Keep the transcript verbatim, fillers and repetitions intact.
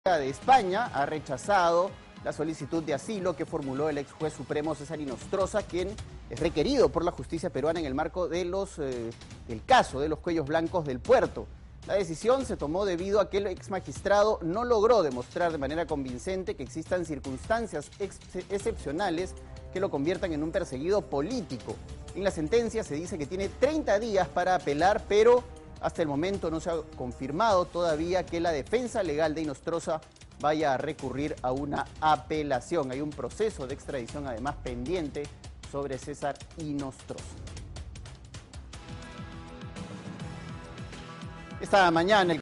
de España ha rechazado la solicitud de asilo que formuló el ex juez supremo César Inostroza, quien es requerido por la justicia peruana en el marco de los, eh, del caso de los cuellos blancos del puerto. La decisión se tomó debido a que el ex magistrado no logró demostrar de manera convincente que existan circunstancias ex excepcionales que lo conviertan en un perseguido político. En la sentencia se dice que tiene treinta días para apelar, pero hasta el momento no se ha confirmado todavía que la defensa legal de Inostroza vaya a recurrir a una apelación. Hay un proceso de extradición además pendiente sobre César Inostroza. Esta mañana el